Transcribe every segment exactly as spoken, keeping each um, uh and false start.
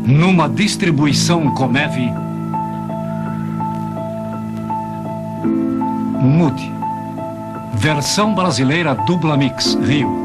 Numa distribuição Comev, Moody. Versão brasileira Dupla Mix, Rio.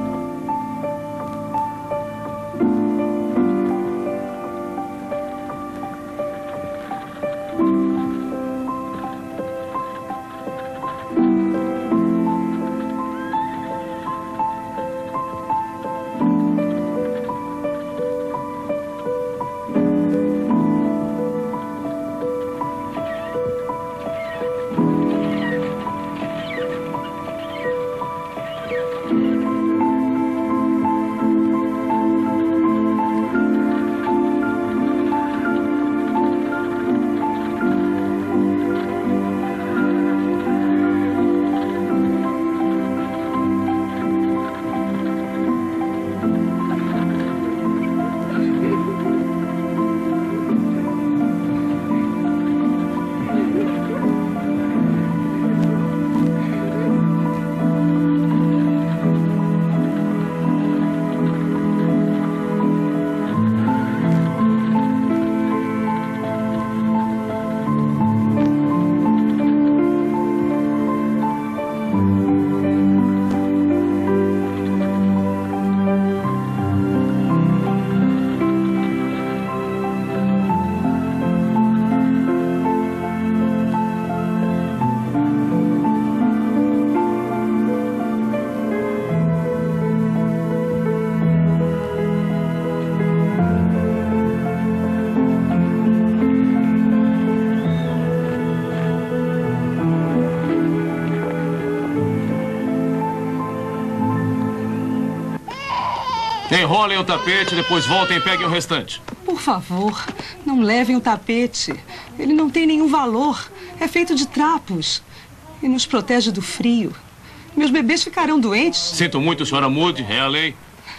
Enrolem o tapete, depois voltem e peguem o restante. Por favor, não levem o tapete. Ele não tem nenhum valor. É feito de trapos. E nos protege do frio. Meus bebês ficarão doentes. Sinto muito, senhora Moody. É a lei.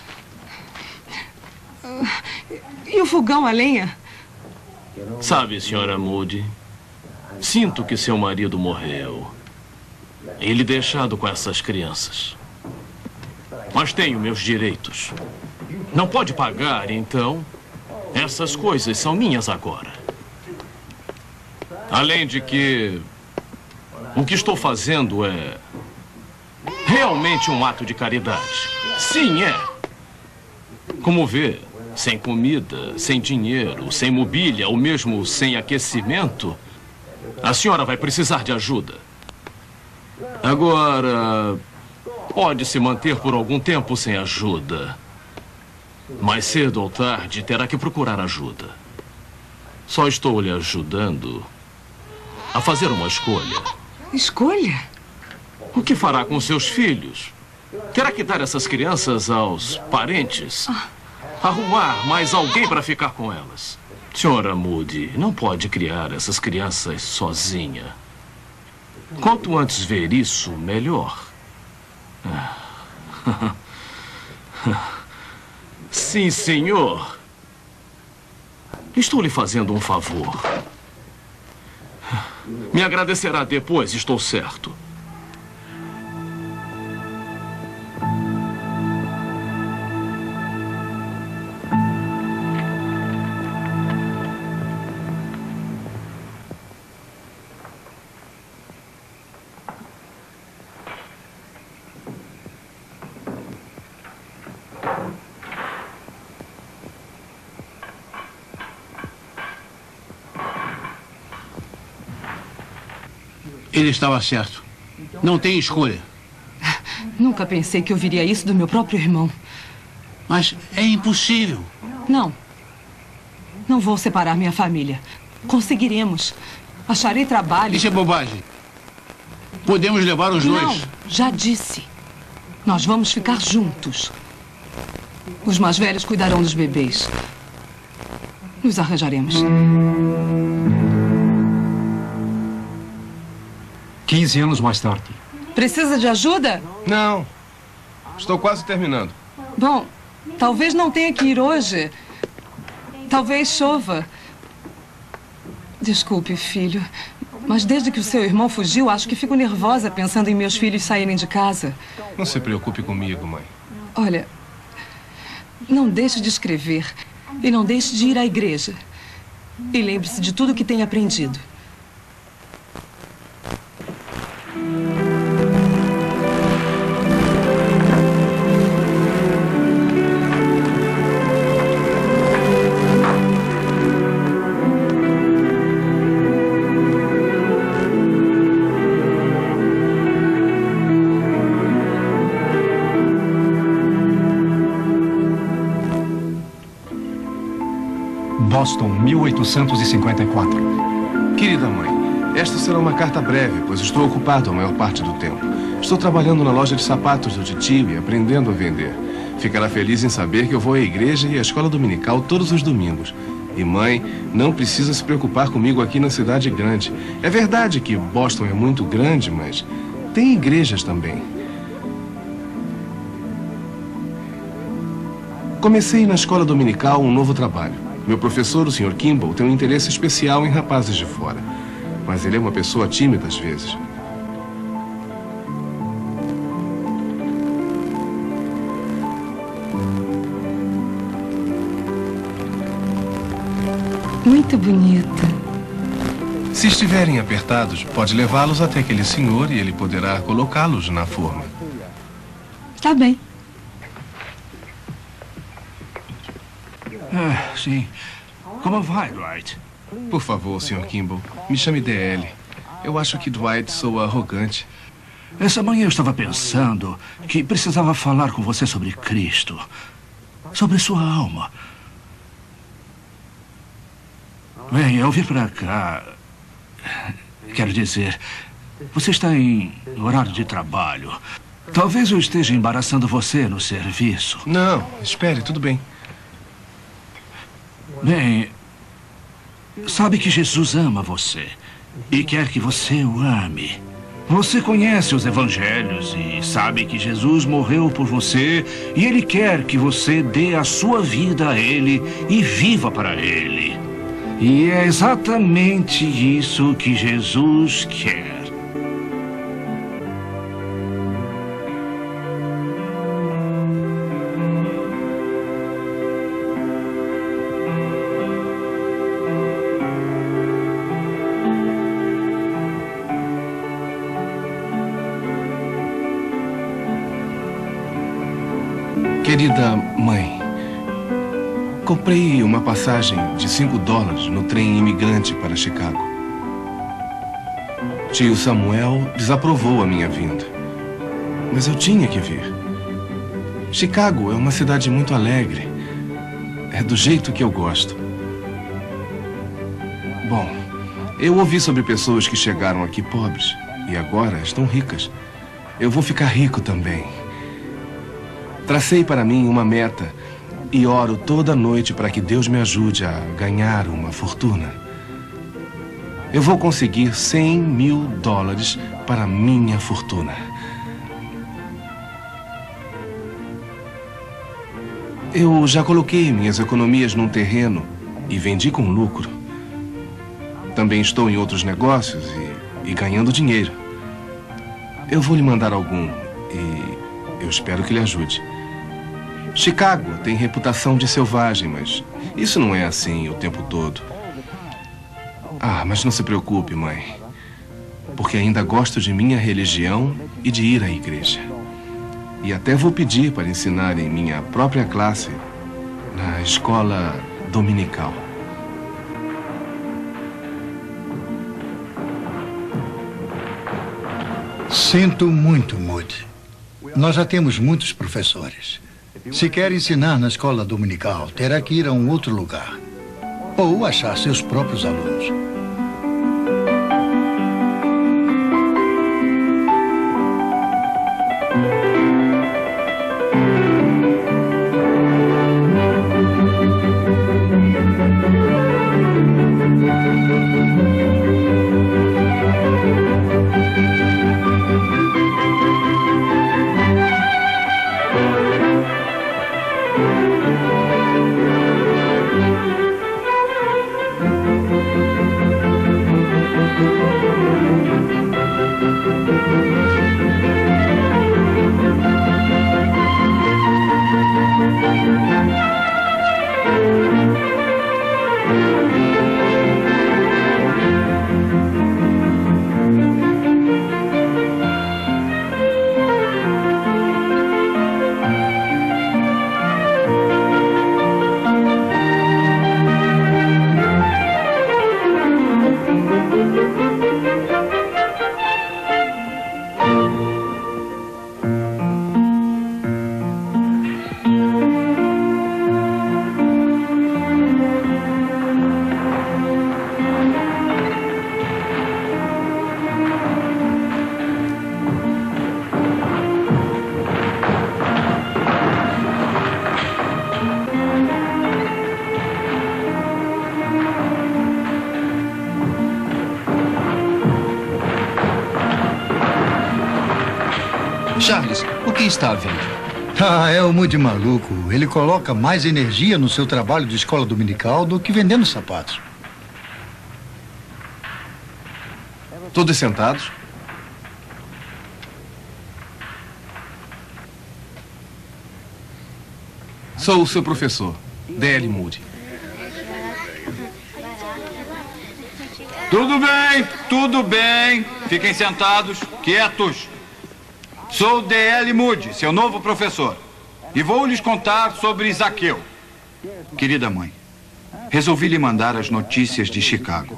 Uh, e o fogão a lenha? Sabe, senhora Moody, sinto que seu marido morreu. Ele deixado com essas crianças. Mas tenho meus direitos. Não pode pagar, então essas coisas são minhas agora. Além de que o que estou fazendo é realmente um ato de caridade. Sim, é. Como vê, sem comida, sem dinheiro, sem mobília, ou mesmo sem aquecimento, a senhora vai precisar de ajuda. Agora, pode se manter por algum tempo sem ajuda. Mais cedo ou tarde, terá que procurar ajuda. Só estou lhe ajudando a fazer uma escolha. Escolha? O que fará com seus filhos? Terá que dar essas crianças aos parentes? Ah. Arrumar mais alguém para ficar com elas. Senhora Moody, não pode criar essas crianças sozinha. Quanto antes ver isso, melhor. Sim, senhor. Estou lhe fazendo um favor. Me agradecerá depois, estou certo. Ele estava certo. Não tem escolha. Nunca pensei que ouviria isso do meu próprio irmão. Mas é impossível. Não. Não vou separar minha família. Conseguiremos. Acharei trabalho. Isso é bobagem. Podemos levar os Não, dois. Já disse. Nós vamos ficar juntos. Os mais velhos cuidarão dos bebês. Nos arranjaremos. Quinze anos mais tarde. Precisa de ajuda? Não. Estou quase terminando. Bom, talvez não tenha que ir hoje. Talvez chova. Desculpe, filho. Mas desde que o seu irmão fugiu, acho que fico nervosa pensando em meus filhos saírem de casa. Não se preocupe comigo, mãe. Olha, não deixe de escrever. E não deixe de ir à igreja. E lembre-se de tudo que tem aprendido. Boston, mil oitocentos e cinquenta e quatro. Querida mãe, esta será uma carta breve, pois estou ocupado a maior parte do tempo. Estou trabalhando na loja de sapatos do titio e aprendendo a vender. Ficará feliz em saber que eu vou à igreja e à escola dominical todos os domingos. E mãe, não precisa se preocupar comigo aqui na cidade grande. É verdade que Boston é muito grande, mas tem igrejas também. Comecei na escola dominical um novo trabalho. Meu professor, o senhor Kimball, tem um interesse especial em rapazes de fora. Mas ele é uma pessoa tímida às vezes. Muito bonita. Se estiverem apertados, pode levá-los até aquele senhor e ele poderá colocá-los na forma. Está bem. Ah, sim. Como vai, Dwight? Por favor, senhor Kimball, me chame D L. Eu acho que Dwight soa arrogante. Essa manhã eu estava pensando que precisava falar com você sobre Cristo. Sobre sua alma. Bem, ao vir para cá... Quero dizer, você está em horário de trabalho. Talvez eu esteja embaraçando você no serviço. Não, espere, tudo bem. Bem, sabe que Jesus ama você e quer que você o ame. Você conhece os evangelhos e sabe que Jesus morreu por você e Ele quer que você dê a sua vida a Ele e viva para Ele. E é exatamente isso que Jesus quer. Querida mãe, comprei uma passagem de cinco dólares no trem imigrante para Chicago. Tio Samuel desaprovou a minha vinda, mas eu tinha que vir. Chicago é uma cidade muito alegre. É do jeito que eu gosto. Bom, eu ouvi sobre pessoas que chegaram aqui pobres e agora estão ricas. Eu vou ficar rico também. Tracei para mim uma meta e oro toda noite para que Deus me ajude a ganhar uma fortuna. Eu vou conseguir cem mil dólares para minha fortuna. Eu já coloquei minhas economias num terreno e vendi com lucro. Também estou em outros negócios e, e ganhando dinheiro. Eu vou lhe mandar algum e eu espero que lhe ajude. Chicago tem reputação de selvagem, mas isso não é assim o tempo todo. Ah, mas não se preocupe, mãe. Porque ainda gosto de minha religião e de ir à igreja. E até vou pedir para ensinar em minha própria classe na escola dominical. Sinto muito, Moody. Nós já temos muitos professores. Se quer ensinar na escola dominical, terá que ir a um outro lugar. Ou achar seus próprios alunos. Charles, o que está havendo? Ah, é o Moody maluco. Ele coloca mais energia no seu trabalho de escola dominical do que vendendo sapatos. Todos sentados? Sou o seu professor, D L Moody. Tudo bem, tudo bem. Fiquem sentados, quietos. Sou o D L Moody, seu novo professor. E vou lhes contar sobre Zaqueu. Querida mãe, resolvi lhe mandar as notícias de Chicago.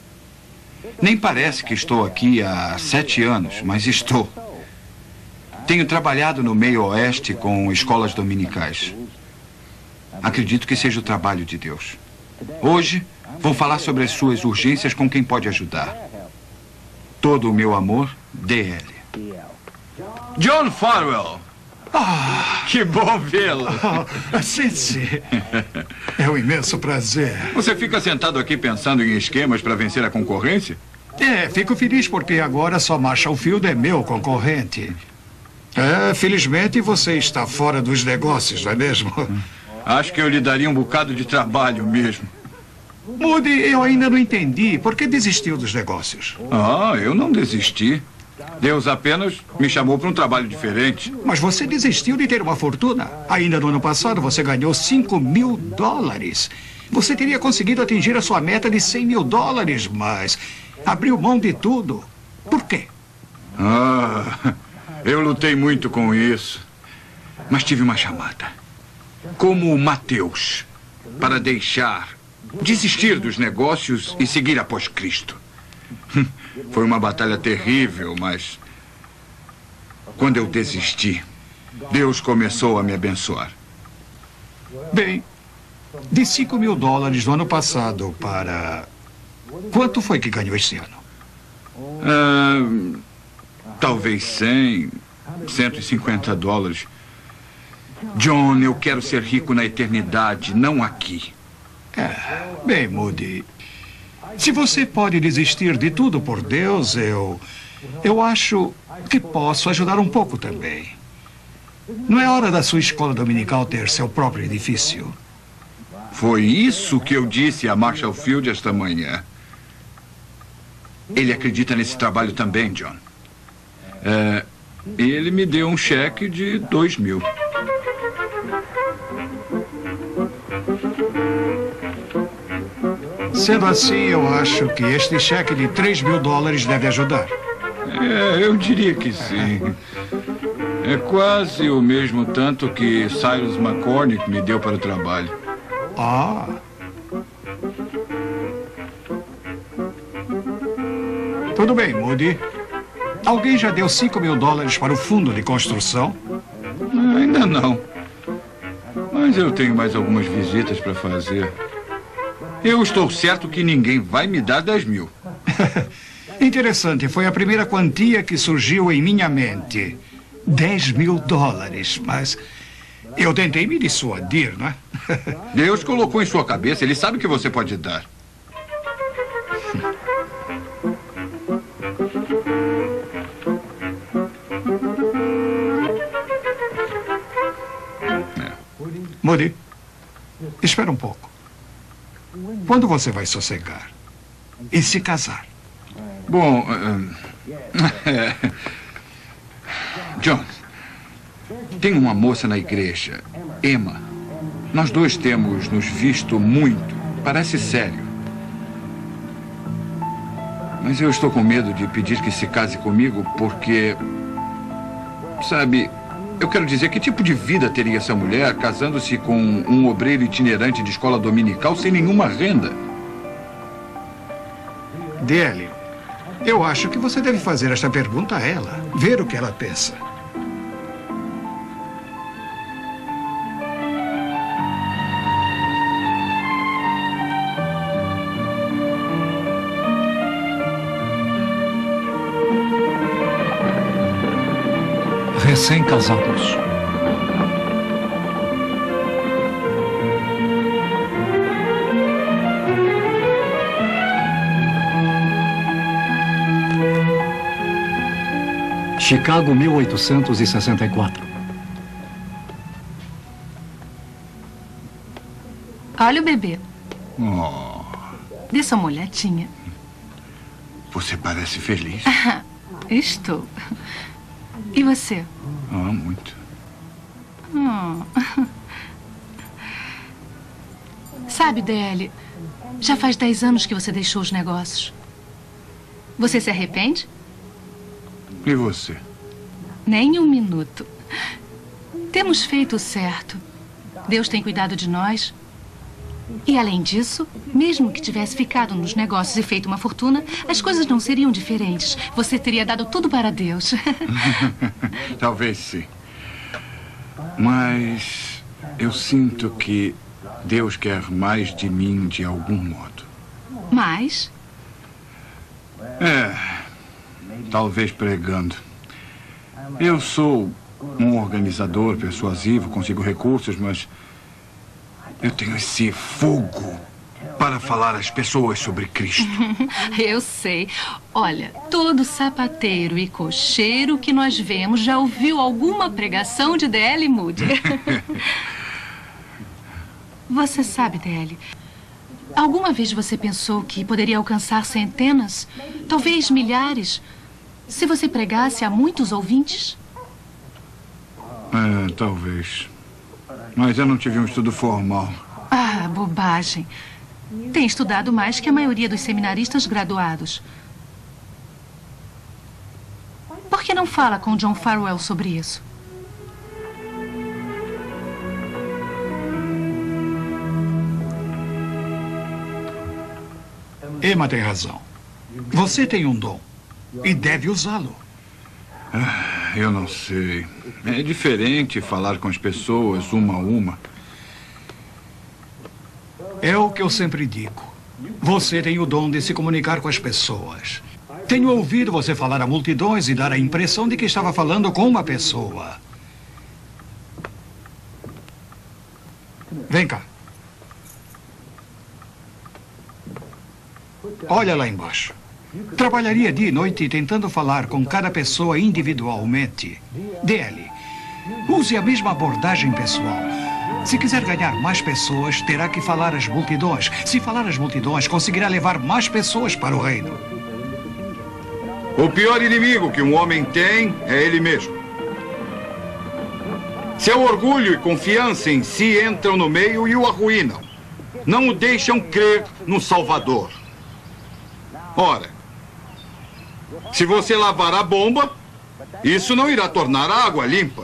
Nem parece que estou aqui há sete anos, mas estou. Tenho trabalhado no meio oeste com escolas dominicais. Acredito que seja o trabalho de Deus. Hoje, vou falar sobre as suas urgências com quem pode ajudar. Todo o meu amor, D L. John Farwell. Ah, que bom vê-lo. Oh, sente-se. É um imenso prazer. Você fica sentado aqui pensando em esquemas para vencer a concorrência? É, fico feliz porque agora só Marshall Field é meu concorrente. É, felizmente você está fora dos negócios, não é mesmo? Acho que eu lhe daria um bocado de trabalho mesmo. Moody, eu ainda não entendi. Por que desistiu dos negócios? Ah, eu não desisti. Deus apenas me chamou para um trabalho diferente. Mas você desistiu de ter uma fortuna. Ainda no ano passado você ganhou cinco mil dólares. Você teria conseguido atingir a sua meta de cem mil dólares, mas abriu mão de tudo. Por quê? Ah, eu lutei muito com isso. Mas tive uma chamada. Como o Mateus, para deixar, desistir dos negócios e seguir após Cristo. Foi uma batalha terrível, mas quando eu desisti, Deus começou a me abençoar. Bem, de cinco mil dólares no ano passado para... Quanto foi que ganhou este ano? Ah, talvez cem, cento e cinquenta dólares. John, eu quero ser rico na eternidade, não aqui. É, bem, Moody... Se você pode desistir de tudo por Deus, eu... Eu acho que posso ajudar um pouco também. Não é hora da sua escola dominical ter seu próprio edifício? Foi isso que eu disse a Marshall Field esta manhã. Ele acredita nesse trabalho também, John. É, ele me deu um cheque de dois mil. Sendo assim, eu acho que este cheque de três mil dólares deve ajudar. É, eu diria que sim. É quase o mesmo tanto que Cyrus McCormick me deu para o trabalho. Ah. Tudo bem, Moody. Alguém já deu cinco mil dólares para o fundo de construção? Ainda não. Mas eu tenho mais algumas visitas para fazer. Eu estou certo que ninguém vai me dar dez mil. Interessante, foi a primeira quantia que surgiu em minha mente. dez mil dólares, mas eu tentei me dissuadir, não é? Deus colocou em sua cabeça, ele sabe que você pode dar. É. Moody, espera um pouco. Quando você vai sossegar e se casar? Bom, uh, é, John, tem uma moça na igreja, Emma. Nós dois temos nos visto muito. Parece sério. Mas eu estou com medo de pedir que se case comigo porque, sabe, eu quero dizer, que tipo de vida teria essa mulher casando-se com um obreiro itinerante de escola dominical sem nenhuma renda? D L, eu acho que você deve fazer esta pergunta a ela, ver o que ela pensa. Recém-casados. Chicago, mil oitocentos e sessenta e quatro. Olha o bebê. Oh, Dê só uma olhadinha. você parece feliz. Estou. E você? Ah, muito. Hum. Sabe, D L, já faz dez anos que você deixou os negócios. Você se arrepende? E você? Nem um minuto. Temos feito o certo. Deus tem cuidado de nós. E, além disso, mesmo que tivesse ficado nos negócios e feito uma fortuna, as coisas não seriam diferentes. Você teria dado tudo para Deus. Talvez sim. Mas eu sinto que Deus quer mais de mim de algum modo. Mas? É, talvez pregando. Eu sou um organizador persuasivo, consigo recursos, mas eu tenho esse fogo para falar às pessoas sobre Cristo. Eu sei. Olha, todo sapateiro e cocheiro que nós vemos já ouviu alguma pregação de D L Moody. Você sabe, D L, alguma vez você pensou que poderia alcançar centenas, talvez milhares, se você pregasse a muitos ouvintes? É, talvez. Mas eu não tive um estudo formal. Ah, bobagem. Tem estudado mais que a maioria dos seminaristas graduados. Por que não fala com John Farwell sobre isso? Emma tem razão. Você tem um dom e deve usá-lo. Ah, eu não sei. É diferente falar com as pessoas uma a uma. É o que eu sempre digo. Você tem o dom de se comunicar com as pessoas. Tenho ouvido você falar a multidões e dar a impressão de que estava falando com uma pessoa. Vem cá. Olha lá embaixo. Trabalharia dia e noite tentando falar com cada pessoa individualmente. D L, use a mesma abordagem pessoal. Se quiser ganhar mais pessoas, terá que falar às multidões. Se falar às multidões, conseguirá levar mais pessoas para o reino. O pior inimigo que um homem tem é ele mesmo. Seu orgulho e confiança em si entram no meio e o arruinam. Não o deixam crer no Salvador. Ora, se você lavar a bomba, isso não irá tornar a água limpa.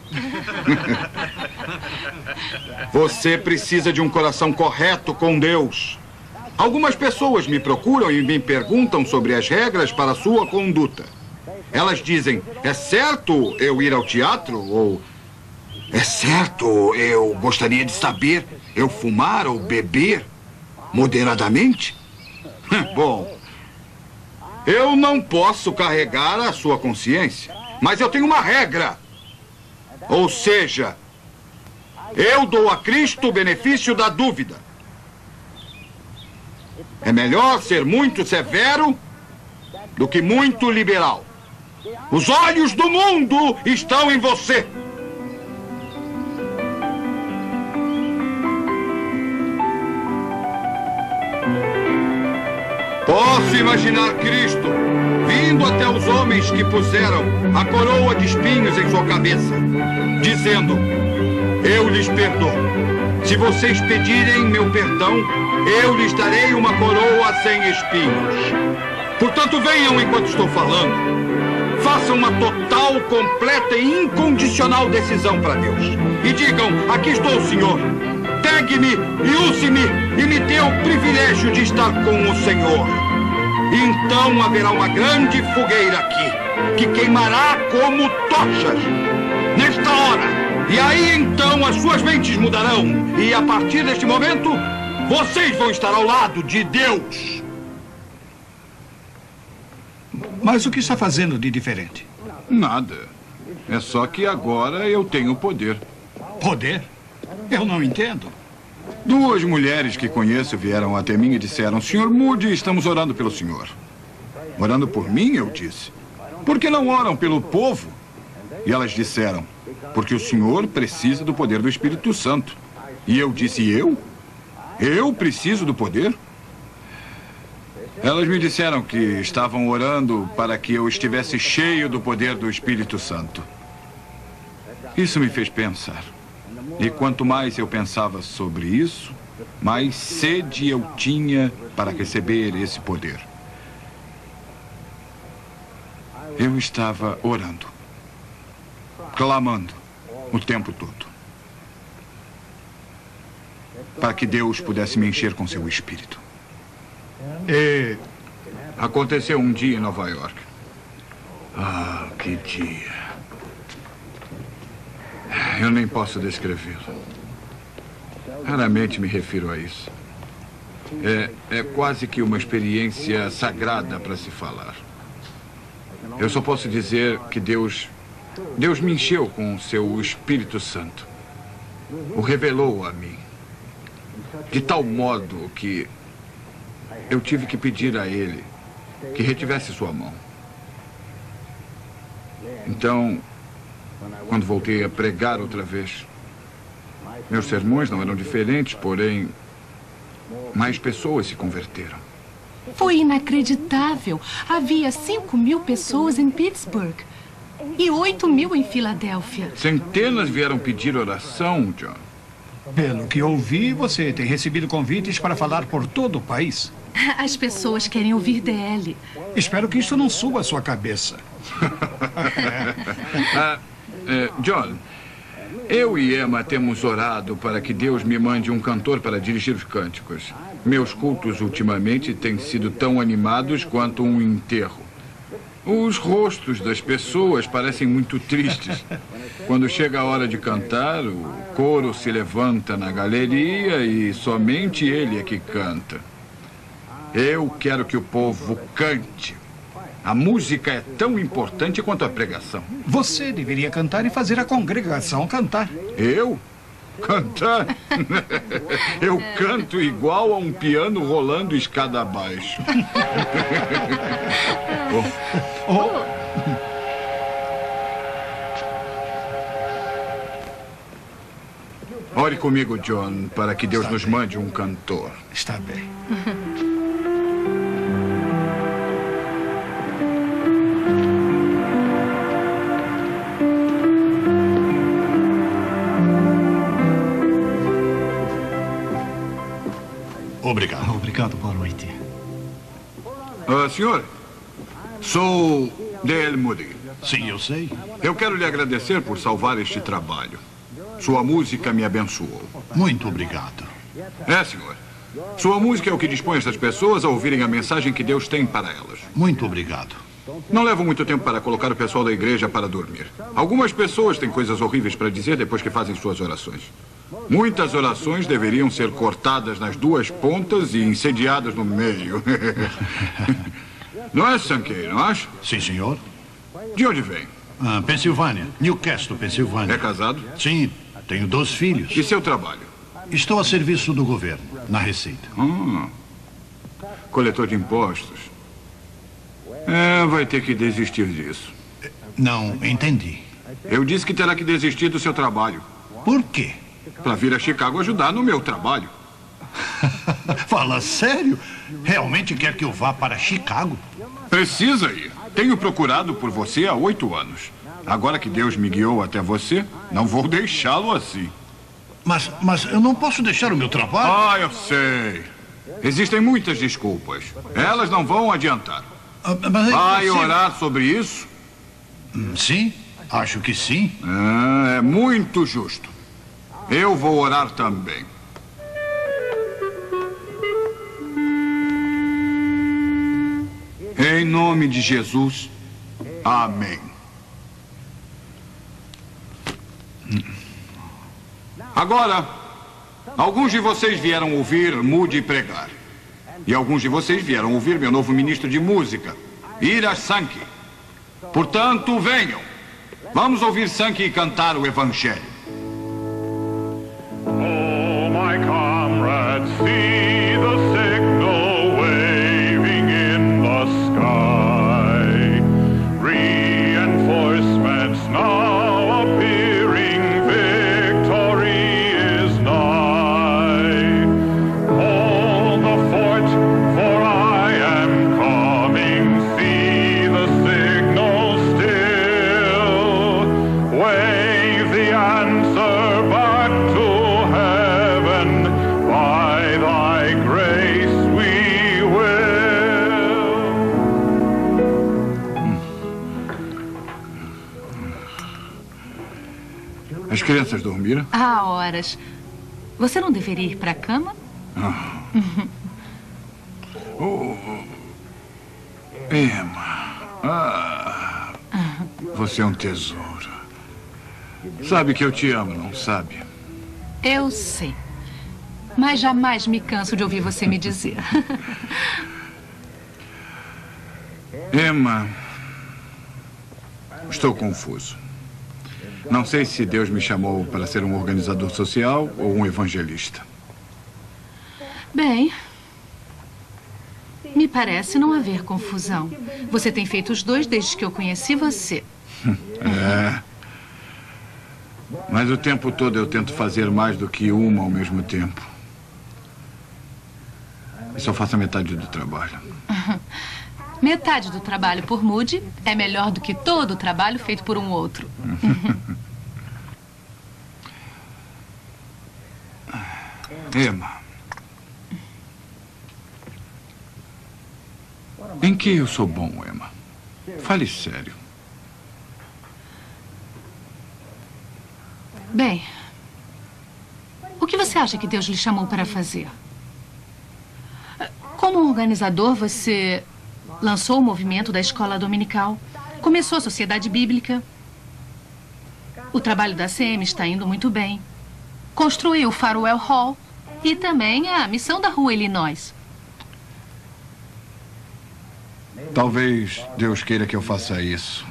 Você precisa de um coração correto com Deus. Algumas pessoas me procuram e me perguntam sobre as regras para a sua conduta. Elas dizem, é certo eu ir ao teatro? Ou, é certo eu gostaria de saber eu fumar ou beber moderadamente? Bom, eu não posso carregar a sua consciência, mas eu tenho uma regra. Ou seja, eu dou a Cristo o benefício da dúvida. É melhor ser muito severo do que muito liberal. Os olhos do mundo estão em você. Posso imaginar Cristo vindo até os homens que puseram a coroa de espinhos em sua cabeça, dizendo, eu lhes perdoo. Se vocês pedirem meu perdão, eu lhes darei uma coroa sem espinhos. Portanto, venham enquanto estou falando. Façam uma total, completa e incondicional decisão para Deus. E digam, aqui estou, Senhor. Pegue-me e use-me e me dê o privilégio de estar com o Senhor. Então haverá uma grande fogueira aqui, que queimará como tochas. Nesta hora. E aí então as suas mentes mudarão. E a partir deste momento, vocês vão estar ao lado de Deus. Mas o que está fazendo de diferente? Nada. É só que agora eu tenho poder. Poder? Eu não entendo. Duas mulheres que conheço vieram até mim e disseram, senhor Moody, estamos orando pelo senhor. Orando por mim, eu disse. por que não oram pelo povo? E elas disseram, porque o senhor precisa do poder do Espírito Santo. E eu disse, eu? Eu preciso do poder? Elas me disseram que estavam orando para que eu estivesse cheio do poder do Espírito Santo. Isso me fez pensar. E quanto mais eu pensava sobre isso, mais sede eu tinha para receber esse poder. Eu estava orando, clamando o tempo todo, para que Deus pudesse me encher com seu Espírito. E aconteceu um dia em Nova York. Ah, que dia. Eu nem posso descrevê-lo. Raramente me refiro a isso. É, é quase que uma experiência sagrada para se falar. Eu só posso dizer que Deus, Deus me encheu com o seu Espírito Santo. O revelou a mim. De tal modo que eu tive que pedir a ele que retivesse sua mão. Então, quando voltei a pregar outra vez, meus sermões não eram diferentes, porém, mais pessoas se converteram. Foi inacreditável. Havia cinco mil pessoas em Pittsburgh e oito mil em Filadélfia. Centenas vieram pedir oração, John. Pelo que ouvi, você tem recebido convites para falar por todo o país. As pessoas querem ouvir D L. Espero que isso não suba a sua cabeça. ah, é, John, eu e Emma temos orado para que Deus me mande um cantor para dirigir os cânticos. Meus cultos ultimamente têm sido tão animados quanto um enterro. Os rostos das pessoas parecem muito tristes. Quando chega a hora de cantar, o coro se levanta na galeria e somente ele é que canta. Eu quero que o povo cante. A música é tão importante quanto a pregação. Você deveria cantar e fazer a congregação cantar. Eu? Cantar? Eu canto igual a um piano rolando escada abaixo. oh. Oh. Ore comigo, John, para que Deus Está nos bem. mande um cantor. Está bem. Obrigado. Obrigado, boa noite. Ah, senhor, sou D L Moody. Sim, eu sei. Eu quero lhe agradecer por salvar este trabalho. Sua música me abençoou. Muito obrigado. É, senhor. Sua música é o que dispõe essas pessoas a ouvirem a mensagem que Deus tem para elas. Muito obrigado. Não levo muito tempo para colocar o pessoal da igreja para dormir. Algumas pessoas têm coisas horríveis para dizer depois que fazem suas orações. Muitas orações deveriam ser cortadas nas duas pontas e incendiadas no meio. Não é, Sankey, não acha? Sim, senhor. De onde vem? Ah, Pensilvânia. Newcastle, Pensilvânia. É casado? Sim, tenho dois filhos. E seu trabalho? Estou a serviço do governo, na Receita. Hum, coletor de impostos. É, vai ter que desistir disso. Não entendi. Eu disse que terá que desistir do seu trabalho. Por quê? Para vir a Chicago ajudar no meu trabalho. Fala sério? Realmente quer que eu vá para Chicago? Precisa ir. Tenho procurado por você há oito anos. Agora que Deus me guiou até você, não vou deixá-lo assim. Mas, mas eu não posso deixar o meu trabalho? Ah, eu sei. Existem muitas desculpas. Elas não vão adiantar. Ah, mas é Vai impossível. orar sobre isso? Hum, sim, acho que sim. Ah, é muito justo. Eu vou orar também. Em nome de Jesus, amém. Agora, alguns de vocês vieram ouvir Moody pregar. E alguns de vocês vieram ouvir meu novo ministro de música, Ira Sankey. Portanto, venham. Vamos ouvir Sankey cantar o Evangelho. Oh, my comrades, see the signal waving in the sky. Read crianças dormiram? Há horas. Você não deveria ir para a cama? Ah. Oh. Emma. Ah. Você é um tesouro. Sabe que eu te amo, não sabe? Eu sei. Mas jamais me canso de ouvir você me dizer. Emma, estou confuso. Não sei se Deus me chamou para ser um organizador social ou um evangelista. Bem, me parece não haver confusão. Você tem feito os dois desde que eu conheci você. É. Mas o tempo todo eu tento fazer mais do que uma ao mesmo tempo. E só faço a metade do trabalho. Metade do trabalho por Moody é melhor do que todo o trabalho feito por um outro. Emma, em que eu sou bom, Emma? Fale sério. Bem, o que você acha que Deus lhe chamou para fazer? Como organizador, você lançou o movimento da escola dominical, começou a sociedade bíblica. O trabalho da C M está indo muito bem. Construiu o Farwell Hall e também a missão da Rua Illinois. Talvez Deus queira que eu faça isso.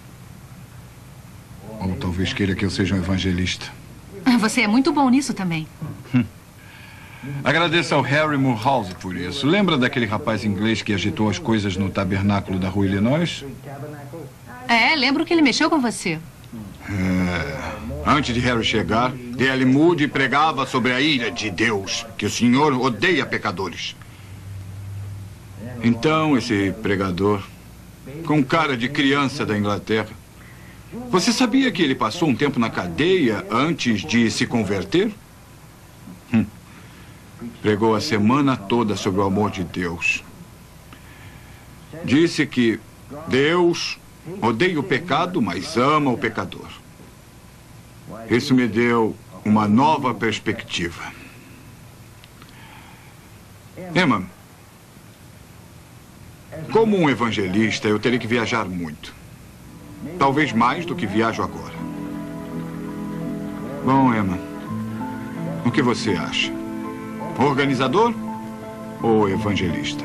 Ou talvez queira que eu seja um evangelista. Você é muito bom nisso também. Hum. Agradeço ao Harry Mulhouse por isso. Lembra daquele rapaz inglês que agitou as coisas no tabernáculo da Rua Illinois? É, lembro que ele mexeu com você. É. Antes de Harry chegar, D L Moody pregava sobre a ira de Deus, que o Senhor odeia pecadores. Então, esse pregador, com cara de criança da Inglaterra, você sabia que ele passou um tempo na cadeia antes de se converter? Hum. Pregou a semana toda sobre o amor de Deus. Disse que Deus odeia o pecado, mas ama o pecador. Isso me deu uma nova perspectiva. Emma, como um evangelista, eu teria que viajar muito. Talvez mais do que viajo agora. Bom, Emma, o que você acha? Organizador ou evangelista?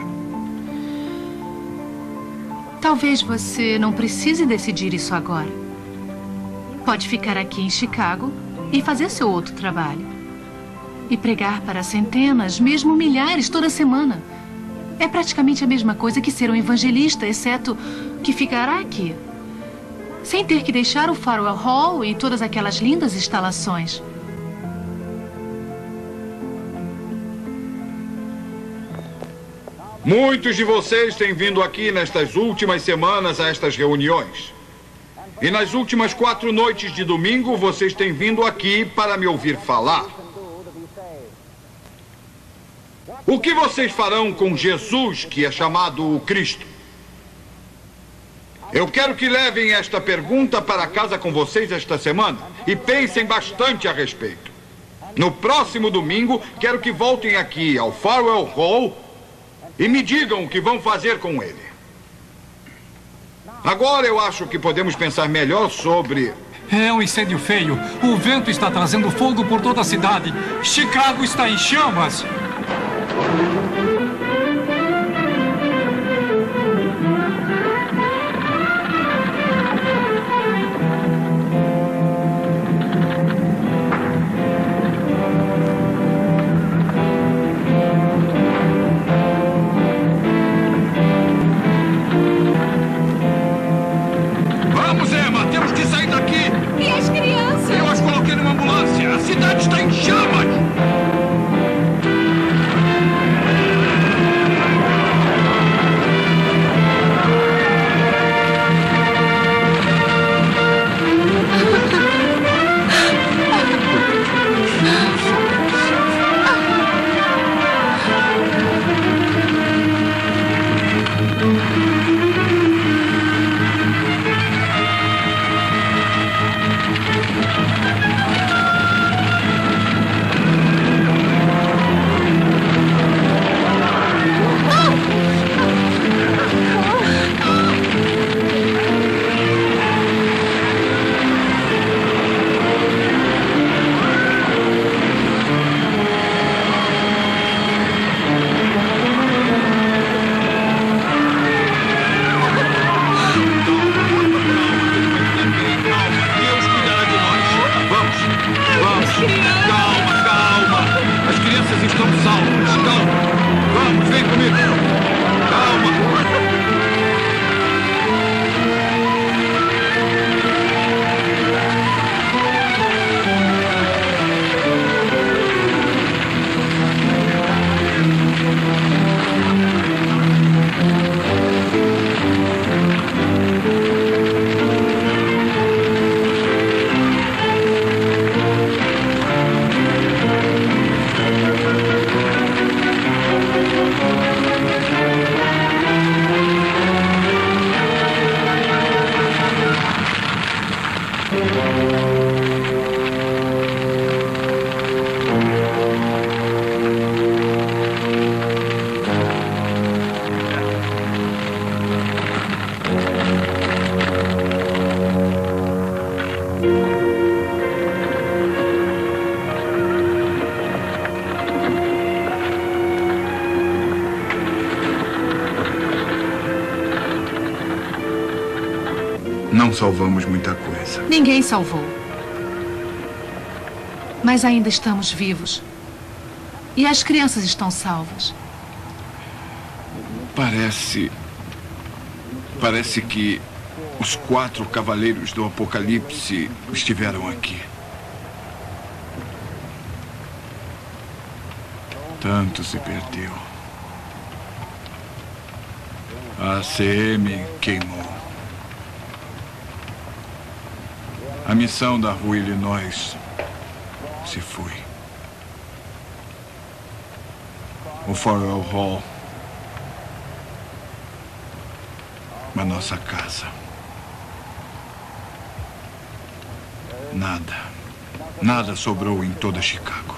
Talvez você não precise decidir isso agora. Pode ficar aqui em Chicago e fazer seu outro trabalho. E pregar para centenas, mesmo milhares, toda semana. É praticamente a mesma coisa que ser um evangelista, exceto que ficará aqui, sem ter que deixar o Farwell Hall e todas aquelas lindas instalações. Muitos de vocês têm vindo aqui nestas últimas semanas a estas reuniões. E nas últimas quatro noites de domingo, vocês têm vindo aqui para me ouvir falar. O que vocês farão com Jesus, que é chamado o Cristo? Eu quero que levem esta pergunta para casa com vocês esta semana e pensem bastante a respeito. No próximo domingo, quero que voltem aqui ao Farwell Hall e me digam o que vão fazer com ele. Agora eu acho que podemos pensar melhor sobre... É um incêndio feio. O vento está trazendo fogo por toda a cidade. Chicago está em chamas. A cidade está em chamas! calma, calma. Vamos, vem comigo. Calma. Não salvamos muita coisa. Ninguém salvou. Mas ainda estamos vivos. E as crianças estão salvas. Parece... Parece que os quatro cavaleiros do Apocalipse estiveram aqui. Tanto se perdeu. A A C M queimou. A missão da Rua Illinois se foi. O Farewell Hall. A nossa casa. Nada. Nada sobrou em toda Chicago.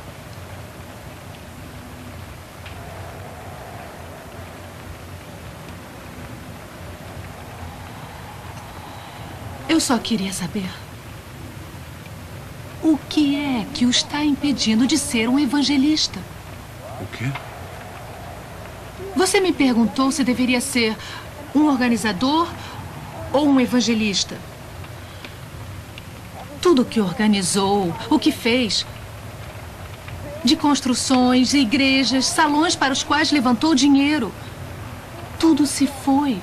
Eu só queria saber o que é que o está impedindo de ser um evangelista. O quê? Você me perguntou se deveria ser um organizador ou um evangelista. Tudo o que organizou, o que fez, de construções, igrejas, salões para os quais levantou dinheiro, tudo se foi.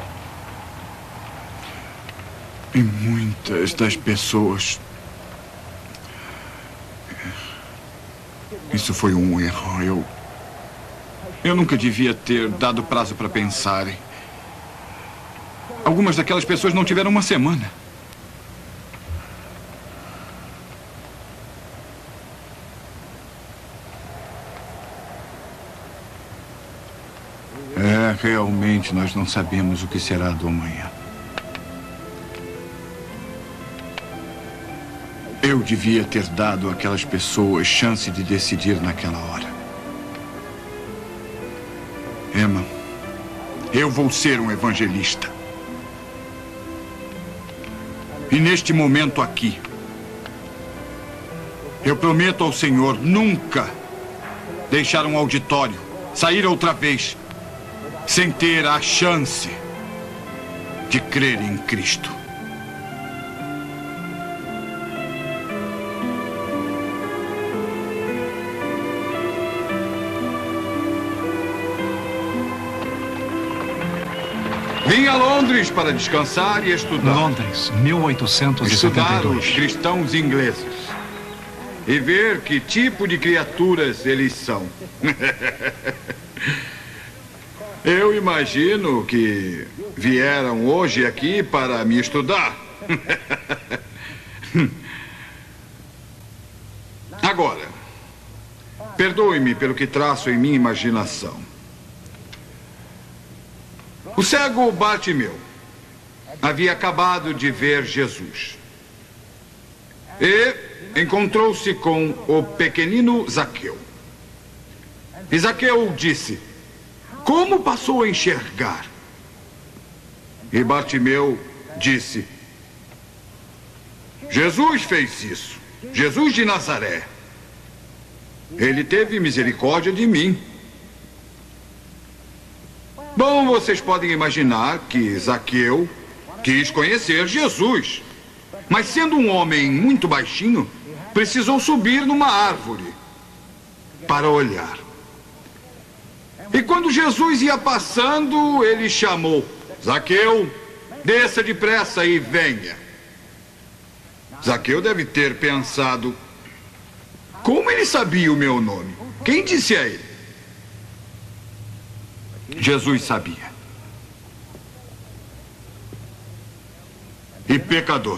E muitas das pessoas... Isso foi um erro. Eu... Eu nunca devia ter dado prazo para pensarem. Algumas daquelas pessoas não tiveram uma semana. É, realmente nós não sabemos o que será do amanhã. Eu devia ter dado àquelas pessoas chance de decidir naquela hora. Emma, eu vou ser um evangelista. E neste momento aqui, eu prometo ao Senhor nunca deixar um auditório sair outra vez sem ter a chance de crer em Cristo. Vim a Londres para descansar e estudar. Londres, mil oitocentos e setenta e dois. Estudar os cristãos ingleses. E ver que tipo de criaturas eles são. Eu imagino que vieram hoje aqui para me estudar. Agora, perdoe-me pelo que traço em minha imaginação. O cego Bartimeu havia acabado de ver Jesus. E encontrou-se com o pequenino Zaqueu. E Zaqueu disse: como passou a enxergar? E Bartimeu disse: Jesus fez isso. Jesus de Nazaré. Ele teve misericórdia de mim. Bom, vocês podem imaginar que Zaqueu quis conhecer Jesus. Mas sendo um homem muito baixinho, precisou subir numa árvore para olhar. E quando Jesus ia passando, ele chamou: Zaqueu, desça depressa e venha. Zaqueu deve ter pensado: como ele sabia o meu nome? Quem disse a ele? Jesus sabia. E pecador,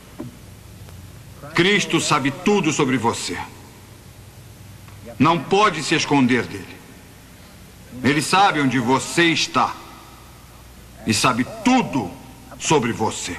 Cristo sabe tudo sobre você. Não pode se esconder dele. Ele sabe onde você está. E sabe tudo sobre você.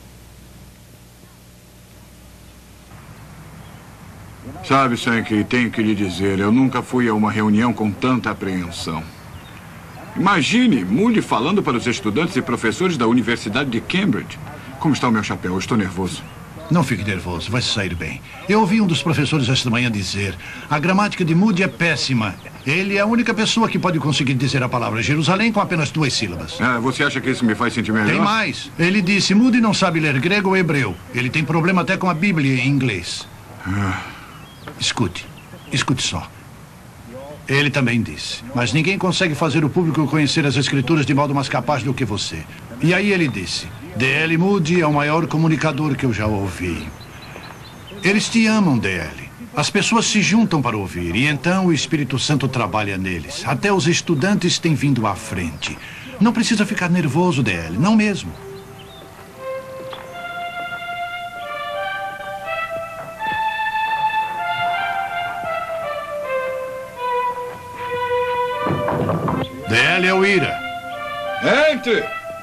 Sabe, Sankey, tenho que lhe dizer, eu nunca fui a uma reunião com tanta apreensão. Imagine Moody falando para os estudantes e professores da Universidade de Cambridge. Como está o meu chapéu? Eu estou nervoso. Não fique nervoso, vai sair bem. Eu ouvi um dos professores esta manhã dizer: a gramática de Moody é péssima. Ele é a única pessoa que pode conseguir dizer a palavra Jerusalém com apenas duas sílabas. Ah, você acha que isso me faz sentir melhor? Tem mais. Ele disse: Moody não sabe ler grego ou hebreu. Ele tem problema até com a Bíblia em inglês. Ah. Escute, escute só. Ele também disse: mas ninguém consegue fazer o público conhecer as escrituras de modo mais capaz do que você. E aí ele disse: D L Moody é o maior comunicador que eu já ouvi. Eles te amam, D L. As pessoas se juntam para ouvir e então o Espírito Santo trabalha neles. Até os estudantes têm vindo à frente. Não precisa ficar nervoso, D L, não mesmo. D L é o Ira. Entre!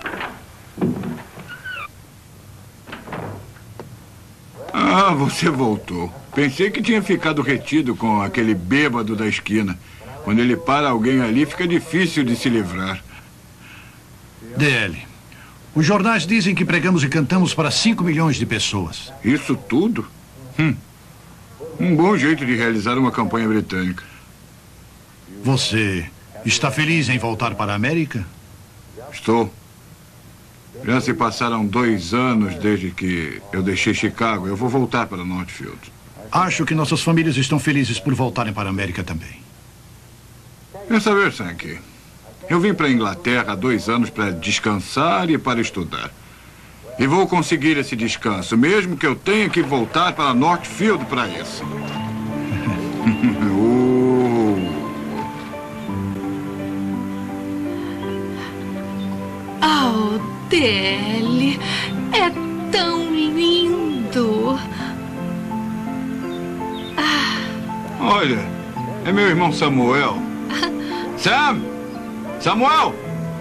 Ah, você voltou. Pensei que tinha ficado retido com aquele bêbado da esquina. Quando ele para alguém ali, fica difícil de se livrar. D L, os jornais dizem que pregamos e cantamos para cinco milhões de pessoas. Isso tudo? Hum. Um bom jeito de realizar uma campanha britânica. Você está feliz em voltar para a América? Estou. Já se passaram dois anos desde que eu deixei Chicago. Eu vou voltar para Northfield. Acho que nossas famílias estão felizes por voltarem para a América também. Quer saber, Sankey? Eu vim para a Inglaterra há dois anos para descansar e para estudar. E vou conseguir esse descanso, mesmo que eu tenha que voltar para Northfield para isso. Oh, D L, é tão lindo. Ah. Olha, é meu irmão Samuel. Sam! Samuel!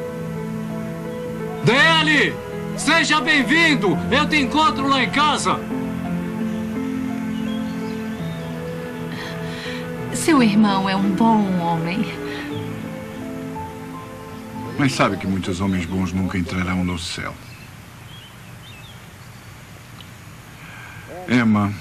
D L, seja bem-vindo. Eu te encontro lá em casa. Seu irmão é um bom homem. Mas sabe que muitos homens bons nunca entrarão no céu. Emma,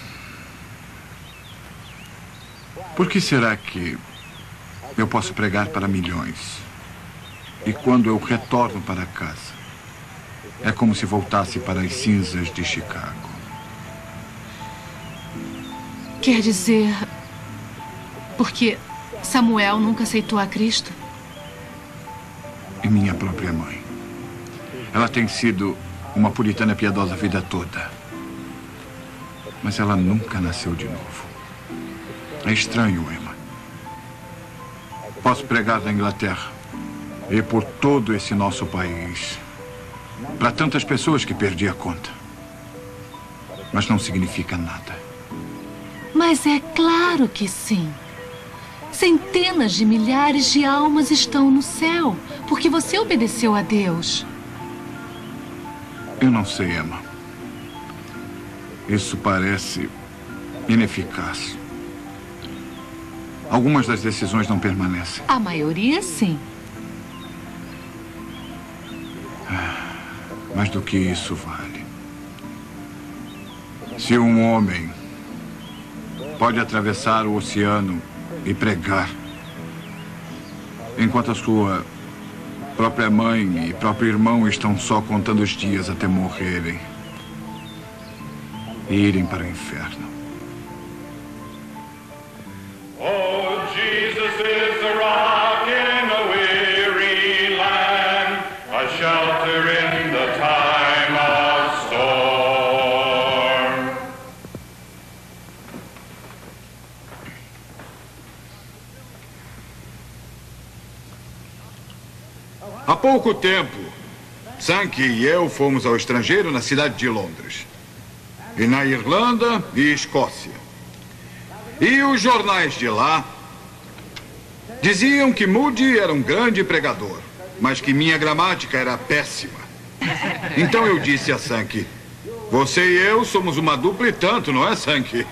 por que será que eu posso pregar para milhões e quando eu retorno para casa é como se voltasse para as cinzas de Chicago? Quer dizer, porque Samuel nunca aceitou a Cristo? E minha própria mãe. Ela tem sido uma puritana piedosa a vida toda. Mas ela nunca nasceu de novo. É estranho, Emma. Posso pregar na Inglaterra e por todo esse nosso país. Para tantas pessoas que perdi a conta. Mas não significa nada. Mas é claro que sim. Centenas de milhares de almas estão no céu, porque você obedeceu a Deus. Eu não sei, Emma. Isso parece ineficaz. Algumas das decisões não permanecem. A maioria, sim. Mais do que isso vale. Se um homem pode atravessar o oceano e pregar, enquanto a sua própria mãe e próprio irmão estão só contando os dias até morrerem e irem para o inferno. Oh, Jesus is the rock in the Há pouco tempo, Sankey e eu fomos ao estrangeiro na cidade de Londres. E na Irlanda e Escócia. E os jornais de lá diziam que Moody era um grande pregador, mas que minha gramática era péssima. Então eu disse a Sankey, você e eu somos uma dupla e tanto, não é, Sankey?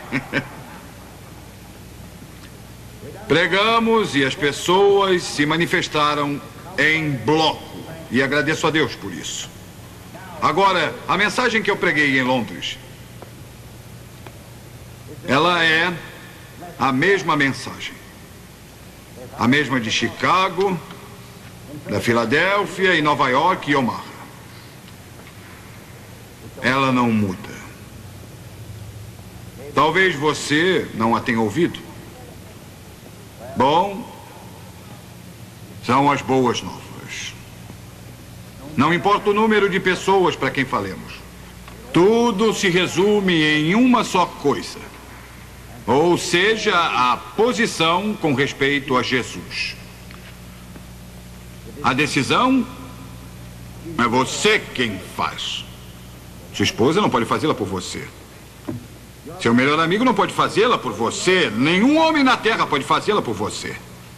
Pregamos e as pessoas se manifestaram em bloco. E agradeço a Deus por isso. Agora, a mensagem que eu preguei em Londres, ela é a mesma mensagem. A mesma de Chicago, da Filadélfia e Nova York e Omaha. Ela não muda. Talvez você não a tenha ouvido. Bom, são as boas novas. Não importa o número de pessoas para quem falemos. Tudo se resume em uma só coisa. Ou seja, a posição com respeito a Jesus. A decisão é você quem faz. Sua esposa não pode fazê-la por você. Seu melhor amigo não pode fazê-la por você. Nenhum homem na terra pode fazê-la por você.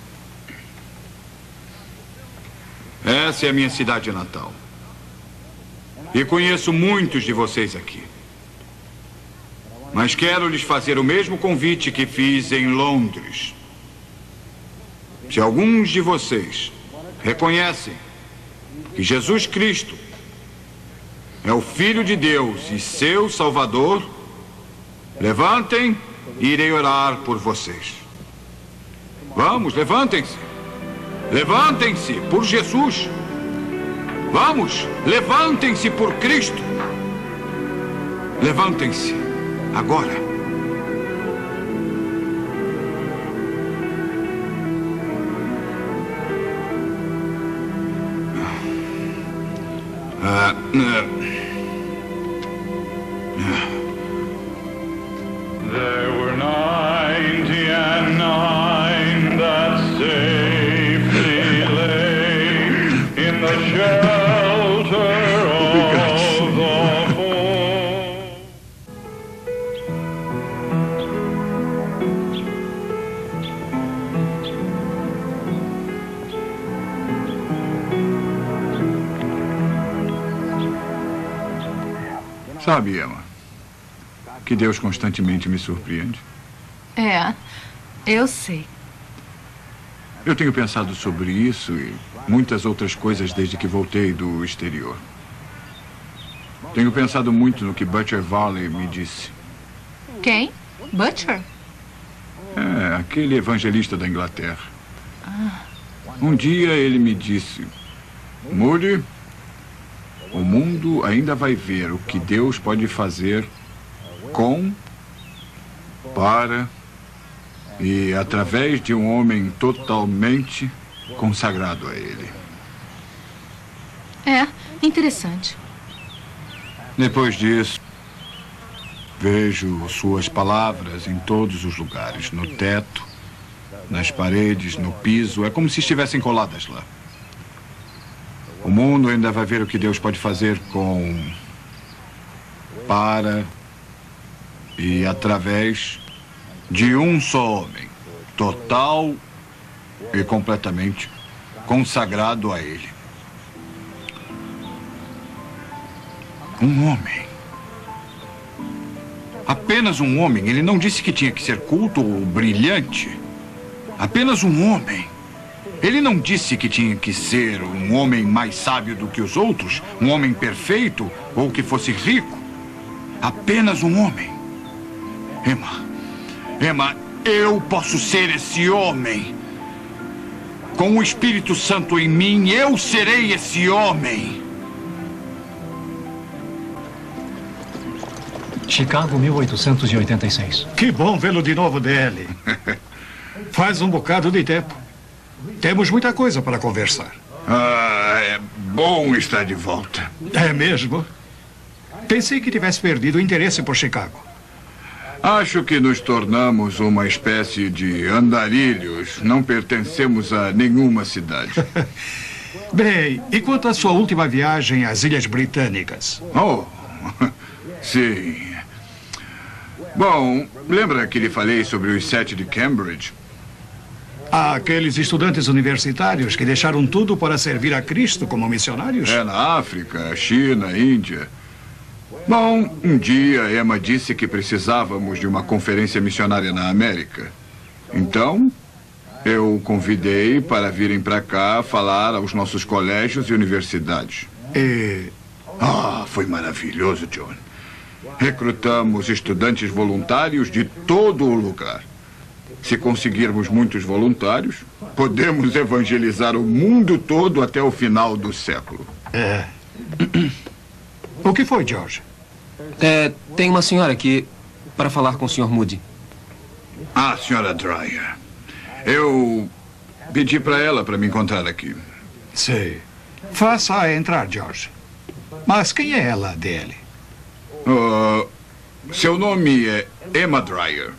Essa é a minha cidade natal. E conheço muitos de vocês aqui. Mas quero lhes fazer o mesmo convite que fiz em Londres. Se alguns de vocês reconhecem que Jesus Cristo é o Filho de Deus e seu Salvador, levantem e irei orar por vocês. Vamos, levantem-se. Levantem-se por Jesus. Vamos, levantem-se por Cristo. Levantem-se agora. Ah, ah. There were ninety and nine that safely lay in the shelter of the fold. Sabe, Emma, que Deus constantemente me surpreende. É, eu sei. Eu tenho pensado sobre isso e muitas outras coisas desde que voltei do exterior. Tenho pensado muito no que Butcher Valley me disse. Quem? Butcher? É, aquele evangelista da Inglaterra. Ah. Um dia ele me disse, Moody, o mundo ainda vai ver o que Deus pode fazer com, para e através de um homem totalmente consagrado a Ele. É, interessante. Depois disso, vejo suas palavras em todos os lugares, no teto, nas paredes, no piso. É como se estivessem coladas lá. O mundo ainda vai ver o que Deus pode fazer com, para e através de um só homem, total e completamente consagrado a Ele. Um homem. Apenas um homem. Ele não disse que tinha que ser culto ou brilhante. Apenas um homem. Ele não disse que tinha que ser um homem mais sábio do que os outros, um homem perfeito ou que fosse rico. Apenas um homem. Emma, Emma, eu posso ser esse homem. Com o Espírito Santo em mim, eu serei esse homem. Chicago, mil oitocentos e oitenta e seis. Que bom vê-lo de novo, D L. Faz um bocado de tempo. Temos muita coisa para conversar. Ah, é bom estar de volta. É mesmo? Pensei que tivesse perdido o interesse por Chicago. Acho que nos tornamos uma espécie de andarilhos. Não pertencemos a nenhuma cidade. Bem, e quanto à sua última viagem às Ilhas Britânicas? Oh, sim. Bom, lembra que lhe falei sobre os sete de Cambridge? Aqueles estudantes universitários que deixaram tudo para servir a Cristo como missionários? É, na África, China, Índia. Bom, um dia Emma disse que precisávamos de uma conferência missionária na América. Então, eu o convidei para virem para cá falar aos nossos colégios e universidades. E... Ah, foi maravilhoso, John. Recrutamos estudantes voluntários de todo o lugar. Se conseguirmos muitos voluntários, podemos evangelizar o mundo todo até o final do século. É. O que foi, George? É, tem uma senhora aqui para falar com o senhor Moody. Ah, senhora Dreyer. Eu pedi para ela para me encontrar aqui. Sei. Faça-a entrar, George. Mas quem é ela, D L? Uh, seu nome é Emma Dreyer.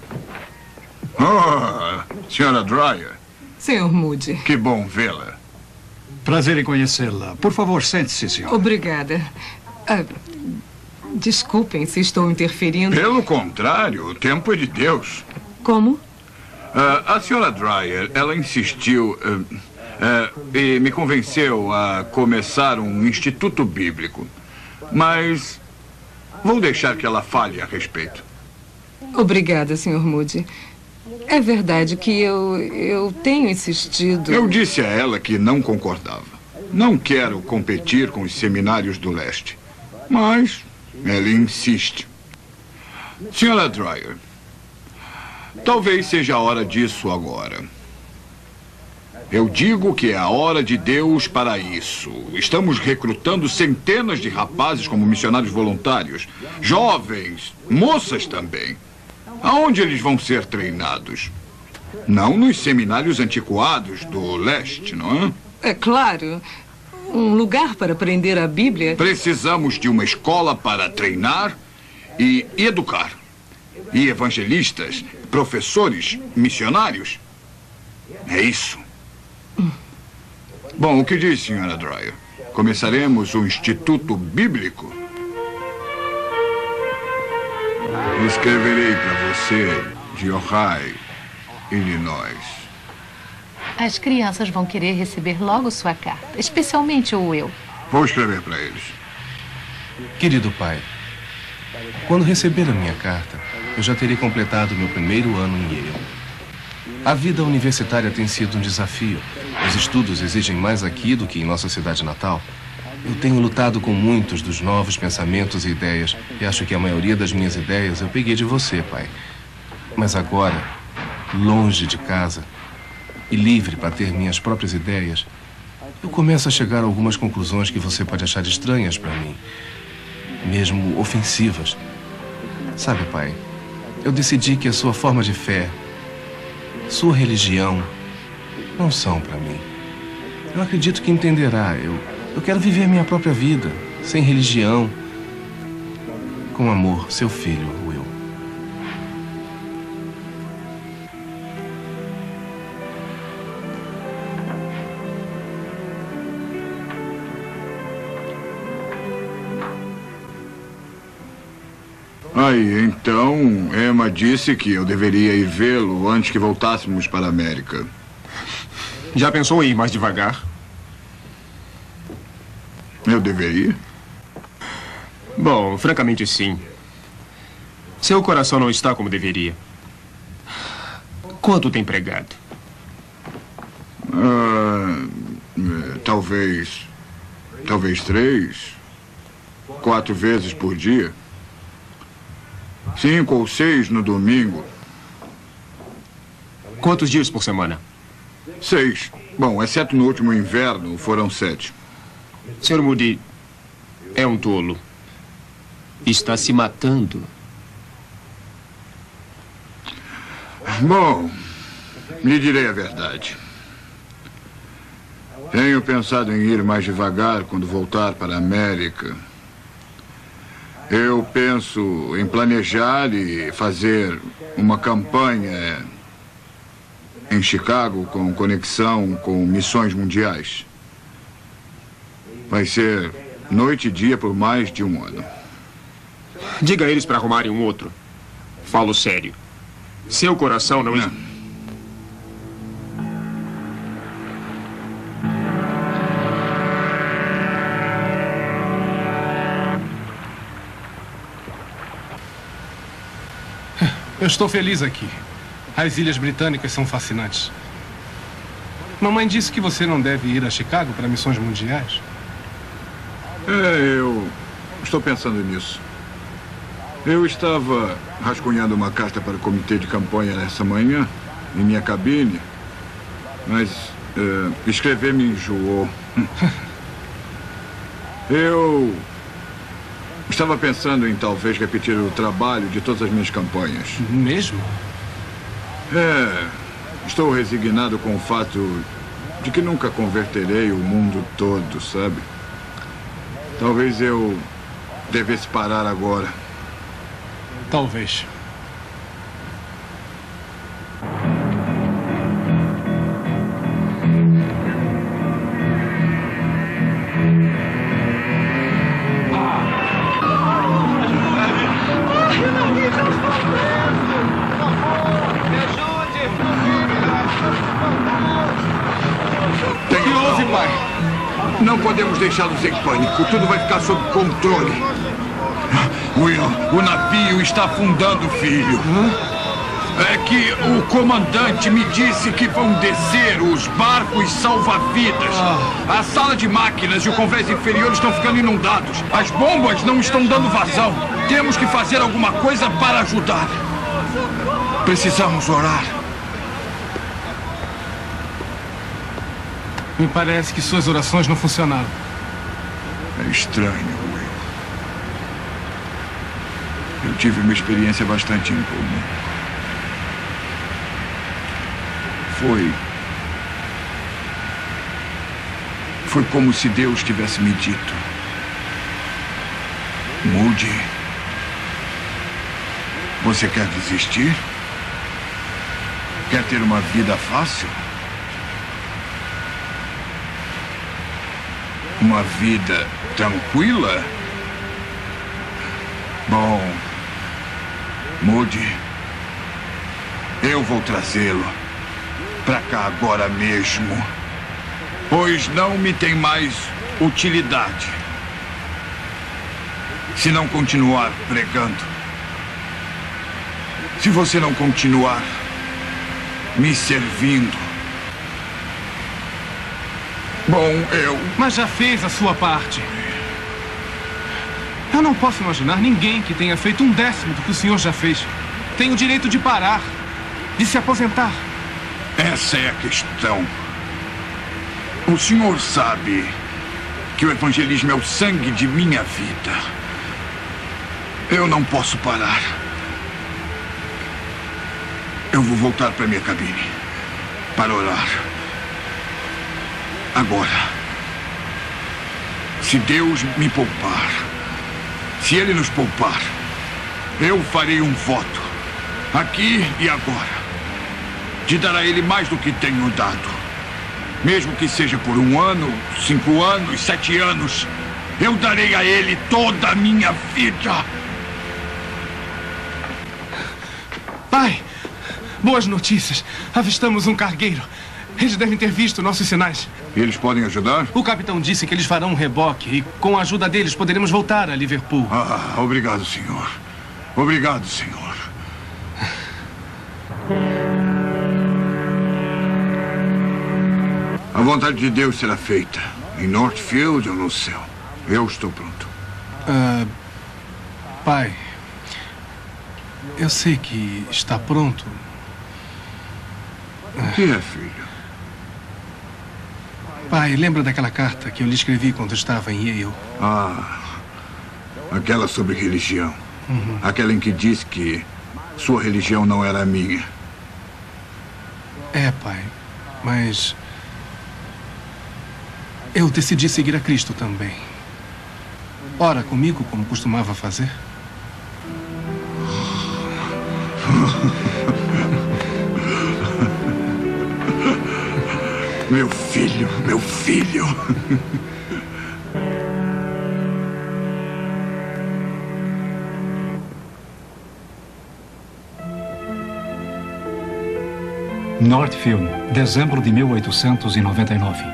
Ah, senhora Dreyer. senhor Moody. Que bom vê-la. Prazer em conhecê-la. Por favor, sente-se, senhora. Obrigada. Ah, desculpem se estou interferindo. Pelo contrário, o tempo é de Deus. Como? Uh, a senhora Dreyer, ela insistiu uh, uh, e me convenceu a começar um instituto bíblico. Mas vou deixar que ela fale a respeito. Obrigada, senhor Moody. É verdade que eu, eu tenho insistido... Eu disse a ela que não concordava. Não quero competir com os seminários do leste. Mas ela insiste. Senhora Dreyer, talvez seja a hora disso agora. Eu digo que é a hora de Deus para isso. Estamos recrutando centenas de rapazes como missionários voluntários. Jovens, moças também. Aonde eles vão ser treinados? Não nos seminários antiquados do leste, não é? É claro. Um lugar para aprender a Bíblia. Precisamos de uma escola para treinar e educar. E evangelistas, professores, missionários. É isso. Bom, o que diz, senhora Dreyer? Começaremos um instituto bíblico? Escreverei para você de Ohio, Illinois. As crianças vão querer receber logo sua carta, especialmente o eu. Vou escrever para eles. Querido pai, quando receber a minha carta, eu já terei completado meu primeiro ano em Yale. A vida universitária tem sido um desafio. Os estudos exigem mais aqui do que em nossa cidade natal. Eu tenho lutado com muitos dos novos pensamentos e ideias, e acho que a maioria das minhas ideias eu peguei de você, pai. Mas agora, longe de casa e livre para ter minhas próprias ideias, eu começo a chegar a algumas conclusões que você pode achar estranhas para mim, mesmo ofensivas. Sabe, pai, eu decidi que a sua forma de fé, sua religião, não são para mim. Eu acredito que entenderá. Eu, eu quero viver minha própria vida, sem religião, com amor, seu filho, Will. Aí, então, Emma disse que eu deveria ir vê-lo antes que voltássemos para a América. Já pensou em ir mais devagar? Eu deveria? Bom, francamente, sim. Seu coração não está como deveria. Quanto tem pregado? Ah, talvez... Talvez três... Quatro vezes por dia. Cinco ou seis no domingo. Quantos dias por semana? Seis. Bom, exceto no último inverno, foram sete. senhor Moody é um tolo. Está se matando. Bom, lhe direi a verdade. Tenho pensado em ir mais devagar quando voltar para a América. Eu penso em planejar e fazer uma campanha em Chicago com conexão com missões mundiais. Vai ser noite e dia por mais de um ano. Diga a eles para arrumarem um outro. Falo sério. Seu coração não... não. Eu estou feliz aqui. As Ilhas Britânicas são fascinantes. Mamãe disse que você não deve ir a Chicago para missões mundiais. É, eu estou pensando nisso. Eu estava rascunhando uma carta para o comitê de campanha nessa manhã, em minha cabine, mas é, escrever me enjoou. Eu estava pensando em talvez repetir o trabalho de todas as minhas campanhas. Mesmo? É, estou resignado com o fato de que nunca converterei o mundo todo, sabe? Talvez eu devesse parar agora. Talvez. Não podemos deixá-los em pânico. Tudo vai ficar sob controle. Will, o navio está afundando, filho. É que o comandante me disse que vão descer os barcos salva-vidas. A sala de máquinas e o convés inferior estão ficando inundados. As bombas não estão dando vazão. Temos que fazer alguma coisa para ajudar. Precisamos orar. Me parece que suas orações não funcionaram. É estranho, Will. Eu tive uma experiência bastante incomum. Foi... Foi como se Deus tivesse me dito: Moody, você quer desistir? Quer ter uma vida fácil? Uma vida tranquila? Bom, Moody, eu vou trazê-lo para cá agora mesmo, pois não me tem mais utilidade se não continuar pregando. Se você não continuar me servindo. Bom, eu... Mas já fez a sua parte. Eu não posso imaginar ninguém que tenha feito um décimo do que o senhor já fez. Tem o direito de parar, de se aposentar. Essa é a questão. O senhor sabe que o evangelismo é o sangue de minha vida. Eu não posso parar. Eu vou voltar para minha cabine para orar. Agora, se Deus me poupar, se Ele nos poupar, eu farei um voto, aqui e agora, de dar a Ele mais do que tenho dado. Mesmo que seja por um ano, cinco anos, sete anos, eu darei a Ele toda a minha vida. Pai, boas notícias. Avistamos um cargueiro. Eles devem ter visto nossos sinais. Eles podem ajudar? O capitão disse que eles farão um reboque e com a ajuda deles poderemos voltar a Liverpool. Ah, obrigado, senhor. Obrigado, senhor. A vontade de Deus será feita, em Northfield ou no céu. Eu estou pronto. Uh, pai, eu sei que está pronto. O que é, filho? Pai, lembra daquela carta que eu lhe escrevi quando estava em Yale? Ah, aquela sobre religião. Uhum. Aquela em que diz que sua religião não era a minha. É, pai, mas eu decidi seguir a Cristo também. Ora comigo como costumava fazer. Meu filho, meu filho. Northfield, dezembro de mil oitocentos e noventa e nove.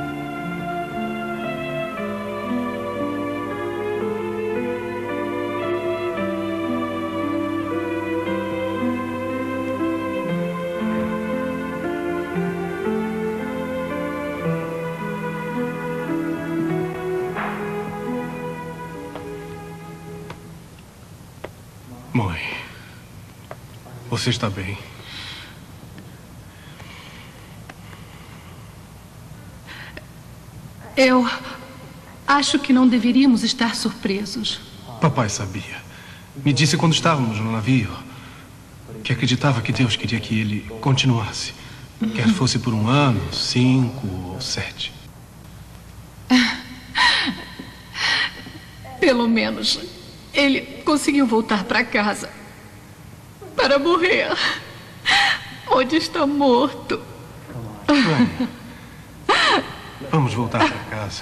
Mãe, você está bem? Eu acho que não deveríamos estar surpresos. Papai sabia. Me disse quando estávamos no navio que acreditava que Deus queria que ele continuasse. Quer fosse por um ano, cinco ou sete. Pelo menos ele conseguiu voltar para casa para morrer onde está morto. Vânia, vamos voltar para casa.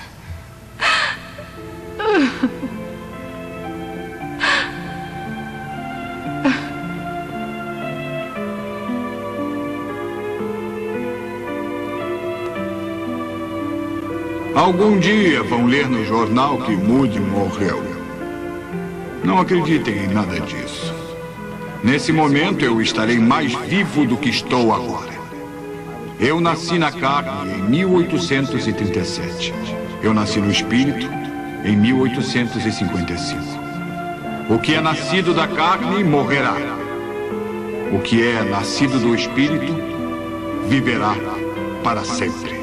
Algum dia vão ler no jornal que Moody morreu. Não acreditem em nada disso. Nesse momento eu estarei mais vivo do que estou agora. Eu nasci na carne em mil oitocentos e trinta e sete. Eu nasci no espírito em mil oitocentos e cinquenta e cinco. O que é nascido da carne morrerá. O que é nascido do espírito viverá para sempre.